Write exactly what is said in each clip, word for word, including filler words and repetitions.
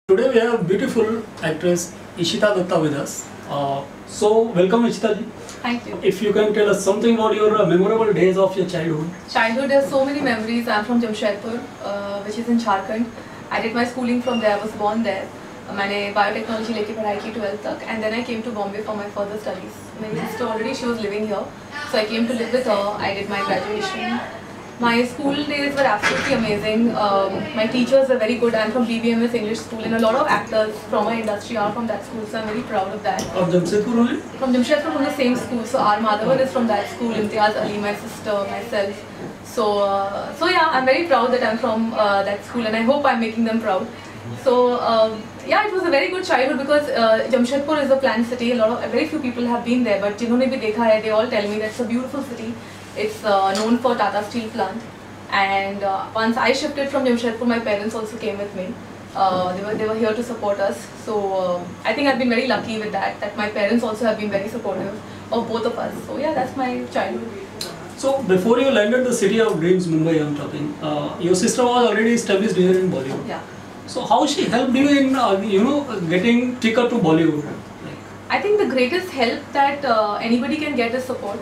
Today we have beautiful actress Ishita Dutta with us. Uh, so welcome Ishita ji. Thank you. If you can tell us something about your uh, memorable days of your childhood. Childhood, there's so many memories. I'm from Jamshedpur, uh, which is in Jharkhand. I did my schooling from there. I was born there. मैंने biotechnology लेके पढ़ाई की twelfth तक, and then I came to Bombay for my further studies. My sister already she was living here, so I came to live with her. I did my graduation. My school days were absolutely amazing. Um, my teachers were very good. I'm from B B M S English School, and a lot of actors from our industry are from that school, so I'm very proud of that. Of Jamshedpur only? From Jamshedpur, from the same school. So R Madhavan is from that school. Imtiaz Ali, my sister, myself. So, uh, so yeah, I'm very proud that I'm from uh, that school, and I hope I'm making them proud. So, um, yeah, it was a very good childhood because uh, Jamshedpur is a planned city. A lot of very few people have been there, but जिन्होंने भी देखा है, they all tell me that it's a beautiful city. It's uh, known for Tata Steel plant. And uh, once I shifted from Jamshedpur, my parents also came with me. Uh, they were they were here to support us. So uh, I think I've been very lucky with that. That my parents also have been very supportive of both of us. So yeah, that's my childhood. So before you landed the city of dreams, Mumbai, I'm talking. Uh, your sister was already established here in Bollywood. Yeah. So how she helped you in uh, you know getting ticket to Bollywood? I think the greatest help that uh, anybody can get is support.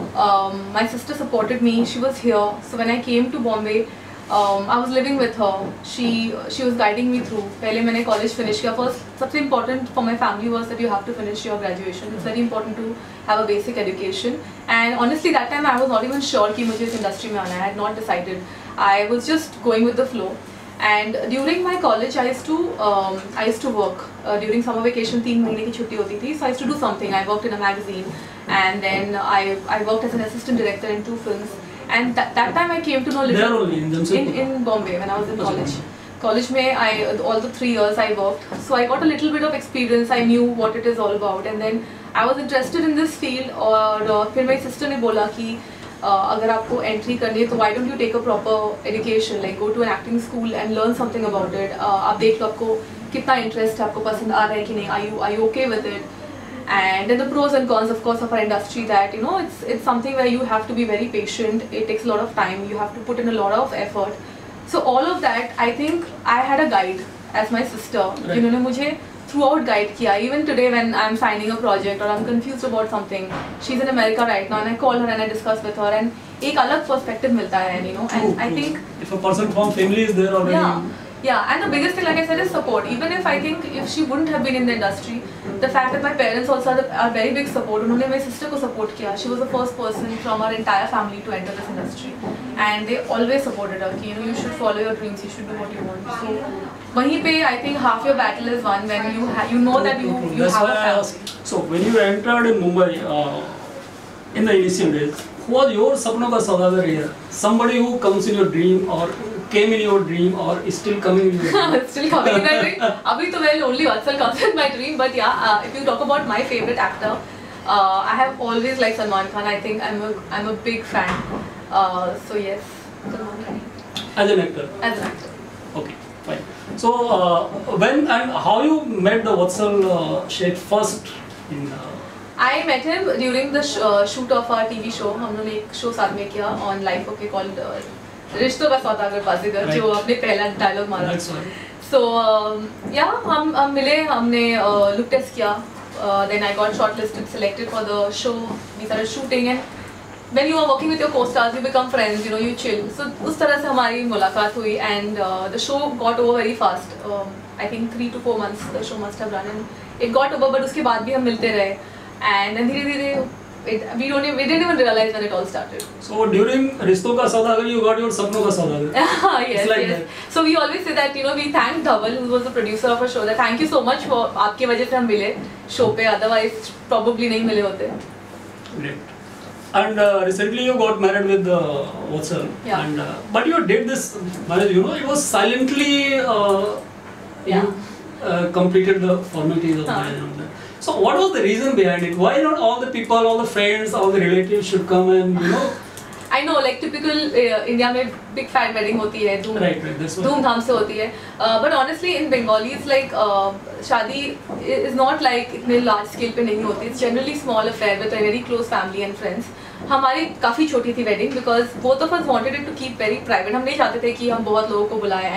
Um, my sister supported me. She was here. So when I came to Bombay, um, I was living with her. She she was guiding me through. पहले मैंने college finish किया. First, सबसे important for my family was that you have to finish your graduation. It's very important to have a basic education. And honestly, that time I was not even sure कि मुझे इस industry में आना है. I had not decided. I was just going with the flow. And during my college, I used to um, I used to work uh, during summer vacation. तीन महीने की छुट्टी होती थी, so I used to do something. I worked in a magazine, and then I I worked as an assistant director in two films. And that that time I came to know little. There only in Jamshedpur. In in Bombay when I was in college. College में I all the three years I worked, so I got a little bit of experience. I knew what it is all about, and then I was interested in this field. और uh, फिर मेरी sister ने बोला कि Uh, अगर आपको entry करनी है तो why don't you take a proper education, like go to an acting school and learn something about it. uh, आप देख लो आपको कितना इंटरेस्ट है, आपको पसंद आ रहा है कि नहीं, are you are you okay with it. And then the pros and cons of course of our industry, that you know it's it's something where you have to be very patient. It takes a lot of time, you have to put in a lot of effort. So all of that, I think I had a guide as my sister, right, जिन्होंने मुझे throughout guide किया. Even today when I'm signing a project or I'm confused about something, she's in America right now and I call her and I discuss with her, and एक अलग perspective मिलता है, you know. And True, I think if a person from family is there already. Yeah. Yeah, and the biggest thing, like I said, is support. Even if I think if she wouldn't have been in the industry, the fact that my parents also are, are very big support. उन्होंने मेरी sister को support किया. She was the first person from our entire family to enter this industry, and they always supported her. कि you know you should follow your dreams, you should do what you want. So वहीं पे I think half your battle is won when you ha you know that you you That's have why a I family. asked. So when you entered in Mumbai uh, in the initial days, who was your सपनों का सौदागर here? Somebody who comes in your dream or came in your dream or is still coming in your dream? Still coming in my dream. अभी तो very only Vatsal comes in my dream, but yeah, uh, if you talk about my favorite actor, uh, I have always liked Salman Khan. I think I'm a I'm a big fan. Uh, so yes, Salman Khan. As an actor. As an actor. Okay, fine. So uh, when and how you met the Vatsal uh, Sheikh first in? Uh, I met him during the sh uh, shoot of our T V show. हम लोगों ने एक show साथ में किया on live okay called uh, रिश्तों का सौदागर बाजीगर, right, जो अपने पहला डायलॉग मारा. So um, yeah, हम हम मिले, हमने लुक टेस्ट किया. Then I got shortlisted, selected for the show. We started shooting, and when you are working with your co-stars, you become friends. You know, you chill. So उस तरह से हमारी मुलाकात हुई, and uh, the show got over very fast. Um, I think three to four months the show must have run, and it got over. But उसके बाद भी हम मिलते रहे, and then धीरे धीरे It, we don't even, we didn't even realize when it all started. So during रिश्तों का सौदागर you got your सपनों का सौदागर. Yes, like yes. That. So we always say that, you know, we thank Dhaval, who was the producer of our show, that thank you so much for आपके वजह से हम मिले show पे, otherwise probably नहीं मिले होते. Great. And uh, recently you got married with uh, Vatsal. Yeah. And uh, but you did this marriage, you know, it was silently. Uh, Yeah. You uh, completed the formalities of huh. marriage and that. So what was the reason behind it? Why not all the people, all the friends, all the relatives should come and you know? I know, like typical uh, India में big fat wedding होती है, धूम right, right, that's धूमधाम से होती है. Uh, but honestly, in Bengali, it's like uh, शादी is not like इतने large scale पे नहीं होती. It's generally small affair with a very close family and friends. हमारी काफ़ी छोटी थी wedding because both of us wanted it to keep very private. हम नहीं चाहते थे कि हम बहुत लोगों को बुलाएं, and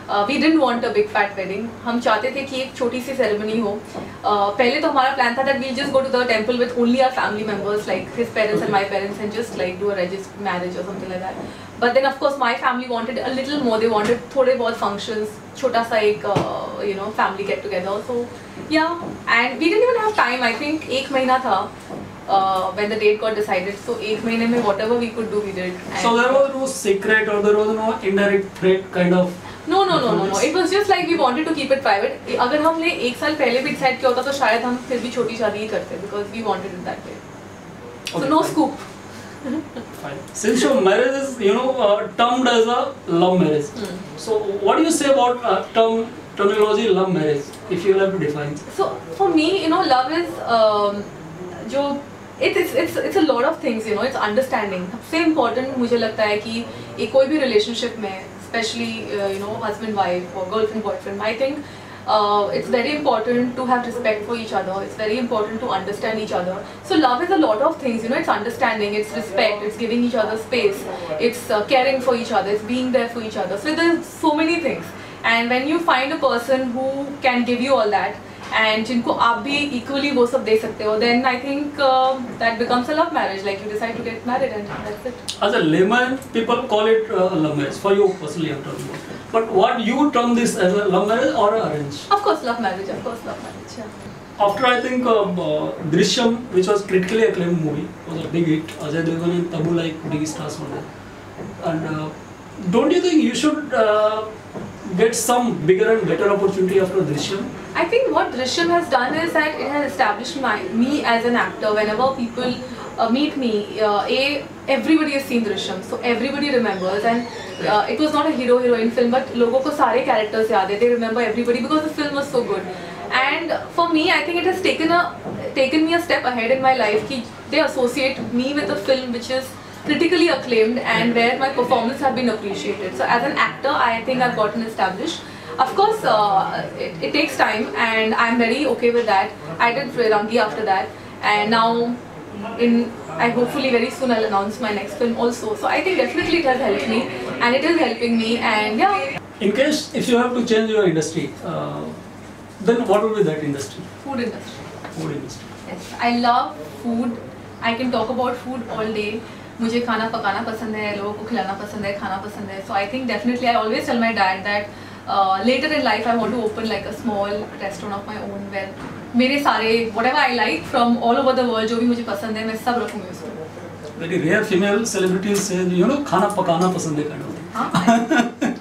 we didn't want a big fat wedding. हम चाहते थे कि एक छोटी सी सेरेमनी हो. uh, पहले तो हमारा प्लान था that we just go to the temple with only our family members like his parents and my parents and just like do a registered marriage और something like that. But then of course my family wanted a little more. They wanted थोड़े बहुत functions, छोटा सा एक you know family get together. So yeah and we didn't even have time. I think एक महीना था Uh, when the date got decided, so एक महीने में whatever we could do we did. So there was no secret or there was no indirect threat kind of. No no no no no. It was just like we wanted to keep it private. अगर हमने एक साल पहले भी decide किया होता तो शायद हम फिर भी छोटी शादी ही करते because we wanted it that way. So okay, no fine. Scoop. Fine. Since your marriage is you know uh, termed as a love marriage, hmm. so what do you say about uh, term terminology love marriage if you have to define? So for me, you know, love is um, जो It, it's it's it's a lot of things, you know. It's understanding. सबसे important मुझे लगता है कि एक कोई भी relationship में, especially uh, you know husband wife or girlfriend boyfriend, I think uh, it's very important to have respect for each other. It's very important to understand each other. So love is a lot of things, you know. It's understanding, it's respect, it's giving each other space, it's uh, caring for each other, it's being there for each other. So there's so many things. And when you find a person who can give you all that, and जिनको आप भी equally वो सब दे सकते हो, then I think uh, that becomes a love marriage. Like you decide to get married and that's it. As a layman, people call it uh, a love marriage. For you personally, I'm talking about. But what you term this as a love marriage or a arrange? Of course, love marriage. Of course, love marriage. Yeah. After I think um, uh, Drishyam, which was critically acclaimed movie, was a big hit. Ajay Devgn and Tabu like big stars were there. And uh, don't you think you should uh, get some bigger and better opportunity after Drishyam? I think what Drishyam has done is that it has established my, me as an actor. Whenever people uh, meet me, uh, a everybody has seen Drishyam, so everybody remembers. And uh, it was not a hero heroine film, but लोगों को सारे characters याद है. They remember everybody because the film was so good. And for me, I think it has taken a taken me a step ahead in my life. कि they associate me with a film which is critically acclaimed and where my performance have been appreciated. So as an actor, I think I've gotten established. Of course, uh, it, it takes time and I'm very okay with that. I did Firangi after that, and now in I hopefully very soon I'll announce my next film also. So I think definitely it has helped me and it is helping me, and yeah. In case if you have to change your industry, uh, then what will be that industry? Food industry. Food industry. Yes, I love food. I can talk about food all day. मुझे खाना पकाना पसंद है, लोगों को खिलाना पसंद है, खाना पसंद है. So I think definitely I always tell my dad that uh, later in life I want to open like a small restaurant of my own where मेरे सारे whatever I like from all over the world जो भी मुझे पसंद है मैं सब रखूँगी उसमें. Very rare female celebrities say you know खाना पकाना पसंद है kind of thing. हाँ.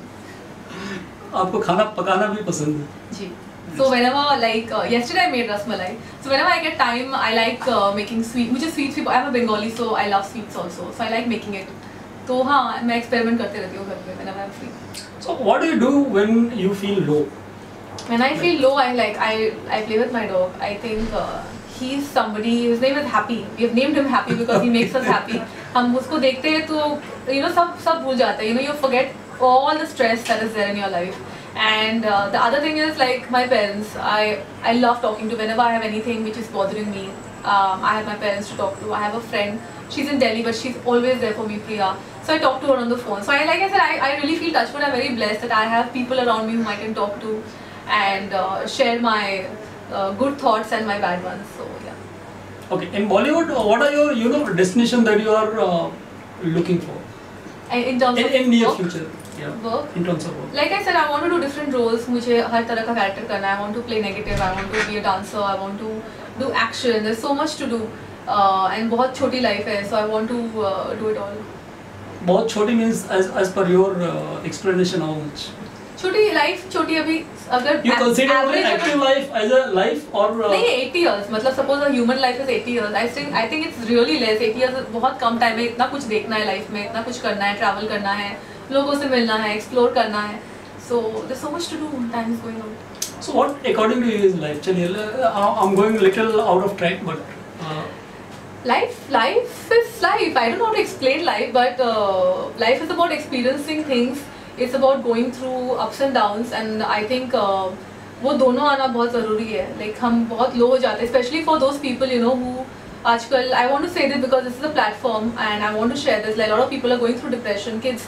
आपको खाना पकाना भी पसंद है. जी. So whenever like uh, yesterday I made rasmalai. So whenever I get time, I like uh, making sweet. मुझे sweets भी I'm a Bengali, so I love sweets also. So I like making it. तो हाँ मैं experiment करते रहती हूँ घर पे whenever I'm free. So what do you do when you feel low? When I feel low, I like I I play with my dog. I think uh, he's somebody. His name is Happy. We have named him Happy because he makes us happy. हम उसको देखते हैं तो you know सब सब भूल जाते हैं. You know you forget all the stress that is there in your life. And uh, the other thing is like my parents. I I love talking to whenever I have anything which is bothering me. Um, I have my parents to talk to. I have a friend. She's in Delhi, but she's always there for me, Priya. So I talk to her on the phone. So I like I said, I, I really feel touched, but I'm very blessed that I have people around me whom I can talk to and uh, share my uh, good thoughts and my bad ones. So yeah. Okay, in Bollywood, what are your you know destination that you are uh, looking for? And in terms in, of in near work? future. Yeah. Work? In terms of work. Like I said, I want to do different roles. मुझे हर तरह का character करना है. I want to play negative. I want to be a dancer. I want to do action. There's so much to do. Uh, and बहुत छोटी life है. So I want to uh, do it all. बहुत छोटी means as as per your uh, explanation how much? छोटी life छोटी अभी अगर you consider active life as a life or uh, नहीं eighty years मतलब suppose a human life is eighty years I think I think it's really less. eighty years बहुत कम time है. इतना कुछ देखना है life में, इतना कुछ करना है, travel करना है, लोगों से मिलना है, explore करना है. So there's so much to do. Time is going out. So what according to you is life? चलिए I'm going little out of track but. Uh, Life, life is life. I don't know how to explain life, but uh, life is about experiencing things. It's about going through ups and downs, and I think uh, वो दोनों आना बहुत ज़रूरी है. Like हम बहुत low हो जाते हैं, especially for those people you know who आजकल I want to say this because this is a platform and I want to share this. Like a lot of people are going through depression. Kids,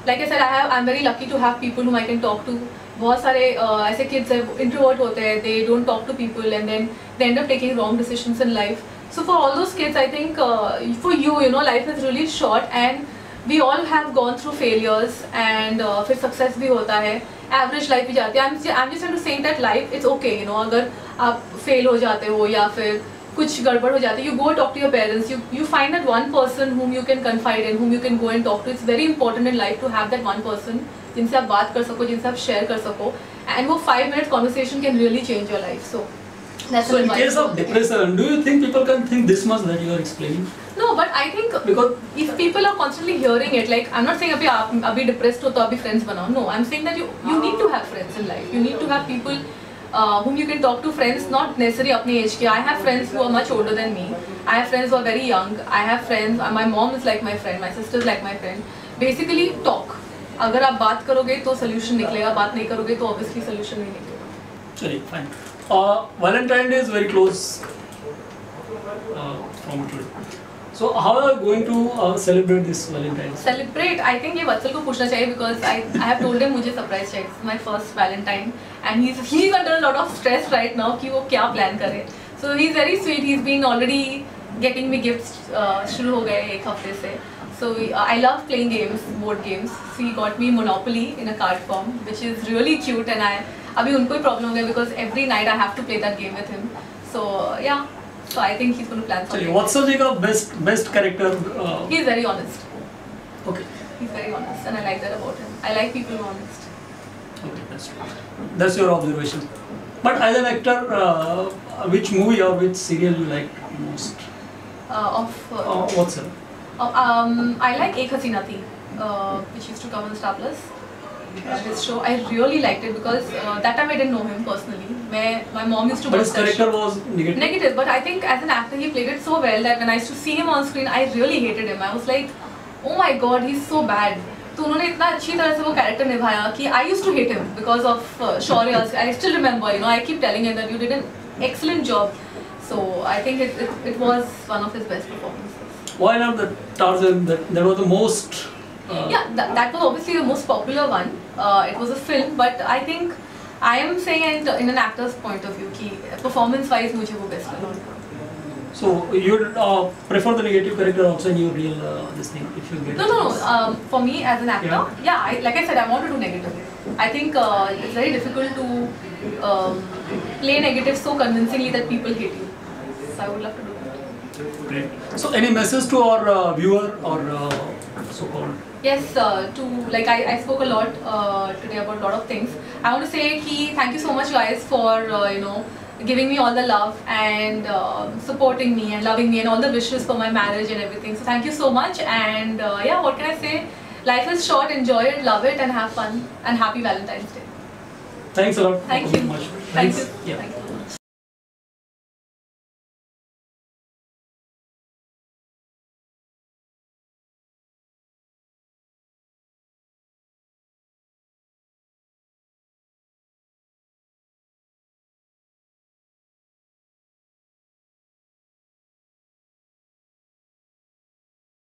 like I said, I have I'm very lucky to have people whom I can talk to. बहुत सारे uh, ऐसे kids हैं, introvert होते हैं, they don't talk to people and then they end up taking wrong decisions in life. So for all those kids, I think uh, for you, you know, life is really short and we all have gone through failures and uh, फिर success भी होता है, average life भी जाती है. I'm I'm just trying to say that life it's okay, you know, अगर आप fail हो जाते हो या फिर कुछ गड़बड़ हो जाती है, you go talk to your parents, you you find that one person whom you can confide in, whom you can go and talk to. It's very important in life to have that one person जिनसे आप बात कर सको, जिनसे आप share कर सको, and वो five minute conversation can really change your life. So that's so in case of depression, do you think people can think this much that you are explaining? No, but I think because if people are constantly hearing it, like I'm not saying अभी आप अभी depressed हो तो अभी friends बनाओ. No, I'm saying that you you need to have friends in life. You need to have people uh, whom you can talk to. Friends not necessarily अपने age के. I have friends who are much older than me. I have friends who are very young. I have friends. My mom is like my friend. My sister is like my friend. Basically talk. अगर आप बात करोगे तो solution निकलेगा. बात नहीं करोगे तो obviously solution नहीं निकलेगा. चलिए fine. Uh, Valentine Day is very close uh, from today. So how are you going to uh, celebrate this Valentine? Celebrate? I think ये वत्सल को पूछना चाहिए because I I have told him मुझे surprise चाहिए. It's my first Valentine and he's he's under a lot of stress right now कि वो क्या plan करे. So he's very sweet. He's been already getting me gifts. Uh, शुरू हो गए एक हफ्ते से. So uh, I love playing games, board games. So he got me Monopoly in a card form, which is really cute. And I अभी उनको ही problem हो गया because every night I have to play that game with him. So yeah. So I think he's going to plan something. What's the best best character? Uh, He's very honest. Okay. He's very honest, and I like that about him. I like people who are honest. Okay, that's that's your observation. But as an actor, uh, which movie or which serial you like most? Uh, of uh, Uh, what's it? uh, um, I like Ek Hasina Thi, uh, which used to come on Star Plus. Uh, his show, I really liked it because uh, that time I didn't know him personally. My my mom used to. But watch his that character show. was negative. Negative, but I think as an actor he played it so well that when I used to see him on screen, I really hated him. I was like, oh my god, he's so bad. तो उन्होंने इतना अच्छी तरह से वो character निभाया कि I used to hate him because of uh, Shaurya. I still remember, you know, I keep telling him that you did an excellent job. So I think it it, it was one of his best performances. Why not the Tarzan? That that was the most. Uh, Yeah, that, that was obviously the most popular one. Uh, it was a film, but I think I am saying it in an actor's point of view कि performance-wise मुझे वो best लगा. So you uh, prefer the negative character also in your real uh, this thing if you get. No, no, no. Um, for me as an actor, Yeah. yeah, I, like I said, I want to do negative. I think uh, it's very difficult to um, play negative so convincingly that people hate you. So I would love to do that. Great. So any message to our uh, viewer or uh, so-called? Yes, uh, to like I, I spoke a lot uh, today about a lot of things. I want to say ki thank you so much guys for uh, you know giving me all the love and uh, supporting me and loving me and all the wishes for my marriage and everything. So thank you so much and uh, yeah, what can I say? Life is short, enjoy it, love it and have fun and happy Valentine's Day. Thanks a lot. Thank for you. coming much. Thank Thanks. you. Yeah. Thank you.